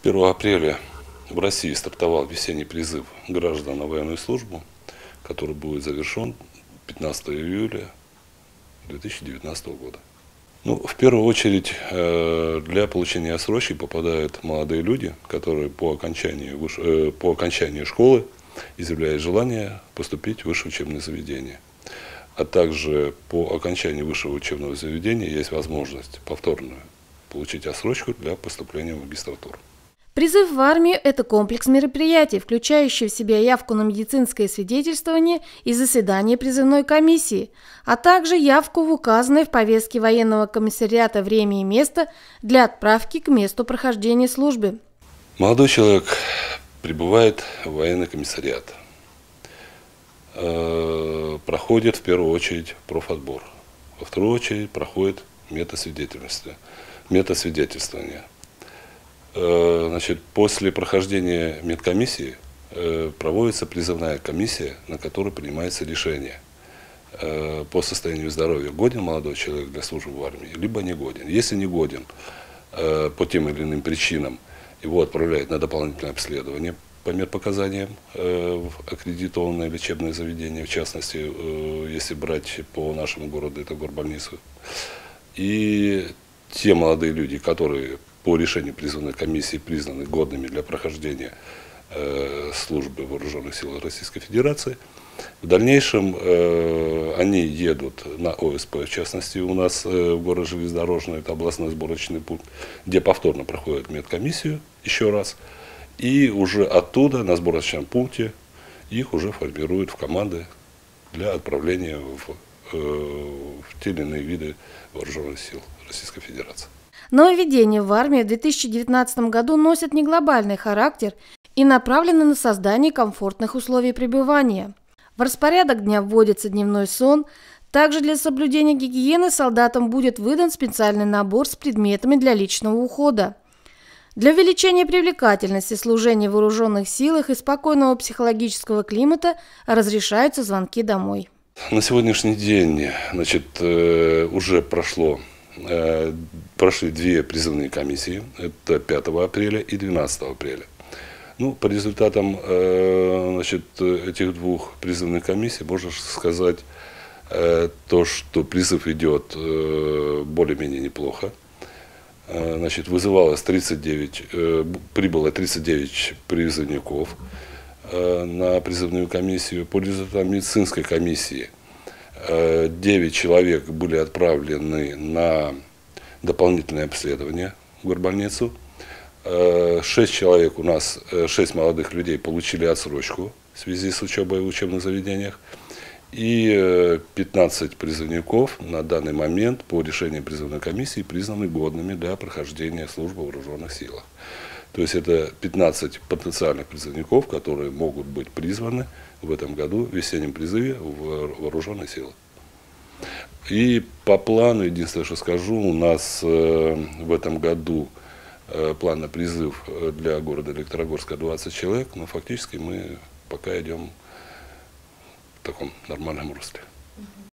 1 апреля в России стартовал весенний призыв граждан на военную службу, который будет завершен 15 июля 2019 года. В первую очередь для получения отсрочки попадают молодые люди, которые по окончании школы изъявляют желание поступить в высшее учебное заведение. А также по окончании высшего учебного заведения есть возможность повторно получить отсрочку для поступления в магистратуру. Призыв в армию – это комплекс мероприятий, включающий в себя явку на медицинское свидетельствование и заседание призывной комиссии, а также явку в указанное в повестке военного комиссариата время и место для отправки к месту прохождения службы. Молодой человек прибывает в военный комиссариат, проходит в первую очередь профотбор, во вторую очередь проходит медосвидетельствование. После прохождения медкомиссии проводится призывная комиссия, на которой принимается решение по состоянию здоровья, годен молодой человек для службы в армии, либо не годен. Если не годен по тем или иным причинам, его отправляют на дополнительное обследование по медпоказаниям в аккредитованное лечебное заведение, в частности, если брать по нашему городу, это горбольницу. И те молодые люди, которые по решению призывной комиссии признаны годными для прохождения службы в Вооруженных силах Российской Федерации, в дальнейшем они едут на ОСП, в частности, у нас в город Железнодорожный, это областной сборочный пункт, где повторно проходят медкомиссию еще раз, и уже оттуда, на сборочном пункте, их уже формируют в команды для отправления в те или иные виды Вооруженных сил Российской Федерации. Нововведения в армии в 2019 году носят не глобальный характер и направлены на создание комфортных условий пребывания. В распорядок дня вводится дневной сон. Также для соблюдения гигиены солдатам будет выдан специальный набор с предметами для личного ухода. Для увеличения привлекательности служения в вооруженных силах и спокойного психологического климата разрешаются звонки домой. На сегодняшний день уже прошли две призывные комиссии, это 5 апреля и 12 апреля. По результатам этих двух призывных комиссий можно сказать то, что призыв идет более-менее неплохо. Прибыло 39 призывников на призывную комиссию. По результатам медицинской комиссии 9 человек были отправлены на дополнительное обследование в горбольницу. 6 человек у нас, 6 молодых людей получили отсрочку в связи с учебой в учебных заведениях. И 15 призывников на данный момент по решению призывной комиссии признаны годными для прохождения службы в вооруженных силах. То есть это 15 потенциальных призывников, которые могут быть призваны в этом году в весеннем призыве в вооруженные силы. И по плану, единственное, что скажу, у нас в этом году план на призыв для города Электрогорска 20 человек, но фактически мы пока идем в таком нормальном русле.